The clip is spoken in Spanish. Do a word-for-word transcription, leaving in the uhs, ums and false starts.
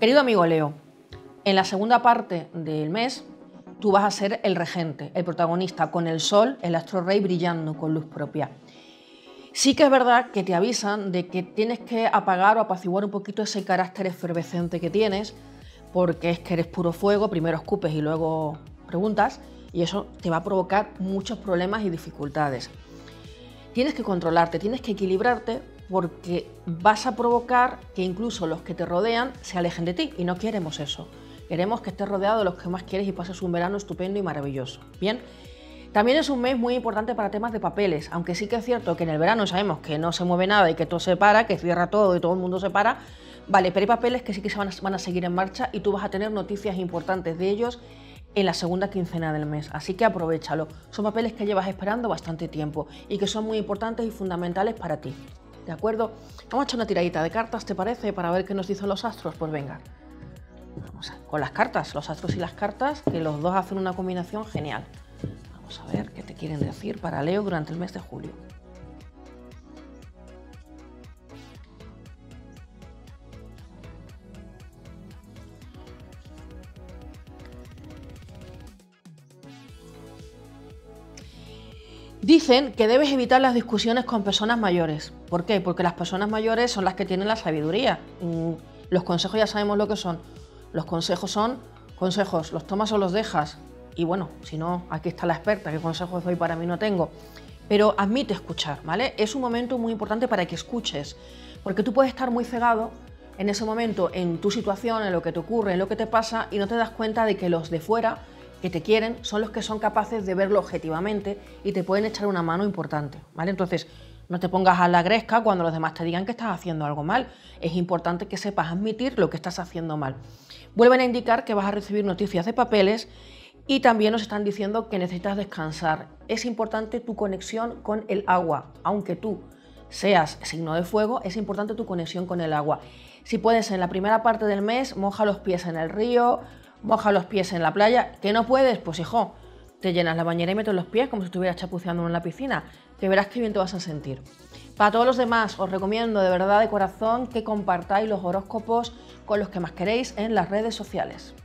Querido amigo Leo, en la segunda parte del mes tú vas a ser el regente, el protagonista, con el sol, el astro rey, brillando con luz propia. Sí que es verdad que te avisan de que tienes que apagar o apaciguar un poquito ese carácter efervescente que tienes, porque es que eres puro fuego, primero escupes y luego preguntas, y eso te va a provocar muchos problemas y dificultades. Tienes que controlarte, tienes que equilibrarte, porque vas a provocar que incluso los que te rodean se alejen de ti, y no queremos eso. Queremos que estés rodeado de los que más quieres y pases un verano estupendo y maravilloso. Bien, también es un mes muy importante para temas de papeles, aunque sí que es cierto que en el verano sabemos que no se mueve nada y que todo se para, que cierra todo y todo el mundo se para. Vale, pero hay papeles que sí que se van a, van a seguir en marcha y tú vas a tener noticias importantes de ellos en la segunda quincena del mes, así que aprovéchalo. Son papeles que llevas esperando bastante tiempo y que son muy importantes y fundamentales para ti. ¿De acuerdo? Vamos a echar una tiradita de cartas, ¿te parece? Para ver qué nos dicen los astros. Pues venga. Vamos a, con las cartas, los astros y las cartas, que los dos hacen una combinación genial. Vamos a ver qué te quieren decir para Leo durante el mes de julio. Dicen que debes evitar las discusiones con personas mayores. ¿Por qué? Porque las personas mayores son las que tienen la sabiduría. Los consejos ya sabemos lo que son. Los consejos son consejos, los tomas o los dejas. Y bueno, si no, aquí está la experta, ¿qué consejos doy? Para mí no tengo. Pero admite escuchar, ¿vale? Es un momento muy importante para que escuches, porque tú puedes estar muy cegado en ese momento en tu situación, en lo que te ocurre, en lo que te pasa, y no te das cuenta de que los de fuera que te quieren son los que son capaces de verlo objetivamente y te pueden echar una mano importante, ¿vale? Entonces, no te pongas a la gresca cuando los demás te digan que estás haciendo algo mal. Es importante que sepas admitir lo que estás haciendo mal. Vuelven a indicar que vas a recibir noticias de papeles y también nos están diciendo que necesitas descansar. Es importante tu conexión con el agua. Aunque tú seas signo de fuego, es importante tu conexión con el agua. Si puedes, en la primera parte del mes, moja los pies en el río, moja los pies en la playa. ¿Que no puedes? Pues hijo, te llenas la bañera y metes los pies como si estuvieras chapuceando en la piscina, que verás qué bien te vas a sentir. Para todos los demás, os recomiendo de verdad de corazón que compartáis los horóscopos con los que más queréis en las redes sociales.